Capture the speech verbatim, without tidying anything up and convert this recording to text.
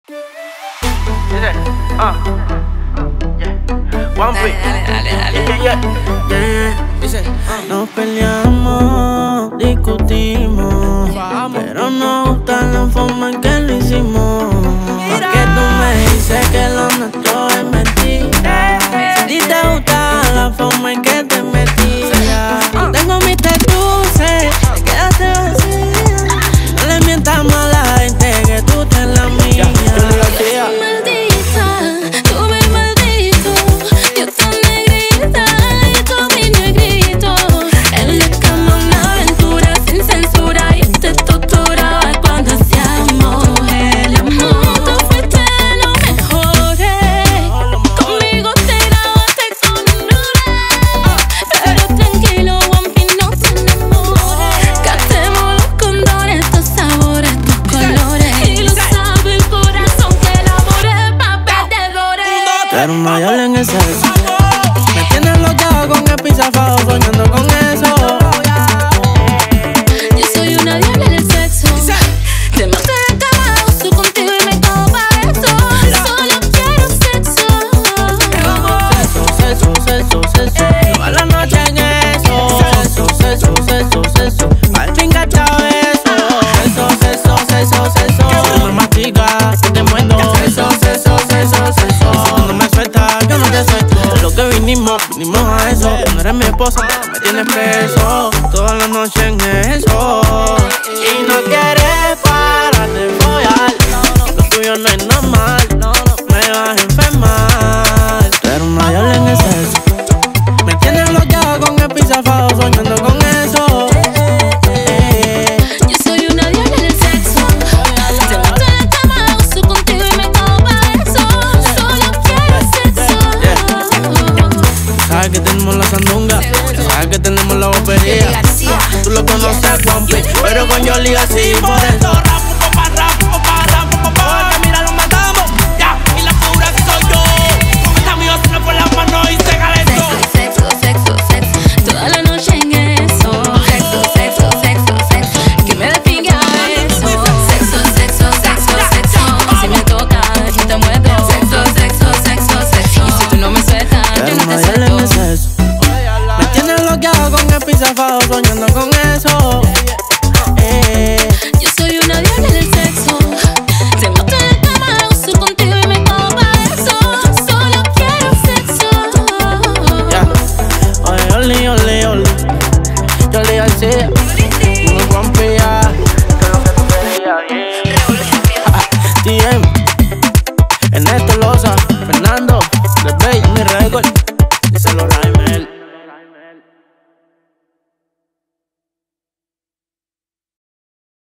Dice, ah, yeah, one beat. Dale, dale, dale, Yeah, yeah, yeah. Dice, nos peleamos, discutimos, pero nos gusta la forma en que lo hicimos. Porque tú me dices que lo nuestro es mentira. Si a ti te gusta la forma en que te metía. Yo tengo mis tetuces, quédate vacía. No le mientas más a la gente que tú te la mía. Maldita, tú me maldito. Yo tan negrita y tú mi negrito. En la cama una aventura sin censura. Y te torturaba cuando hacíamos el amor. Tú fuiste lo mejor. Conmigo te grababa sexo desnuda. Pero tranquilo, Wampi, no te enamores. Gastemos los condones, tus sabores, tus colores. Y lo sabe el corazón que el amor es pa' perdedores. Pero no yo en el sexo. Me tienes loca con el pisafado, soñando con eso. Yo soy una diabla del sexo. Te mato en la cama, uso contigo y me cago pa' eso. Solo quiero sexo. Sexo, sexo, sexo, toda la noche en eso. Sexo, sexo, sexo, sexo, al fin cachao eso. Sexo, sexo, sexo, sexo, si tú me masticas, yo te muerdo. Sexo, sexo, sexo, sexo, y si tú no me sueltas, yo no te suelto. De lo que vinimos, vinimos a eso. Tú no eres mi esposa, me tienes preso. Toda la noche en eso. Y no quieres parar de follar. Lo tuyo no es normal, me vas a enfermar. Pero no yo en el sexo. Me tienes bloqueado con el pisafado, soñando con eso. Yo soy una diabla del sexo. Te mato en la cama, uso contigo y me cago pa' eso. Solo quiero sexo. Sabes que tenemos la sandunga, sabes que tenemos la bobería. Tú lo conoces, Juanpi, pero con Yoli así por eso. Porque mira, lo matamos, ya, y la pura que soy yo. Con esta mío se me fue la mano y se calentó. Sexo, sexo, sexo, toda la noche en eso. Sexo, sexo, sexo, sexo, que me defiga eso. Sexo, sexo, sexo, sexo, y si me toca, yo te muerdo. Sexo, sexo, sexo, sexo, y si tú no me sueltas, yo no te suelto. Me tienes bloqueado con el pisafado, soñando con eso. Eh, Yo soy una diabla del sexo. Te mato en la cama, uso contigo y me cago pa' eso. Solo quiero sexo. ya, oye, Oli, Oli, Oli, Yoli García, no confía. Que lo que tú querías, yeah. T M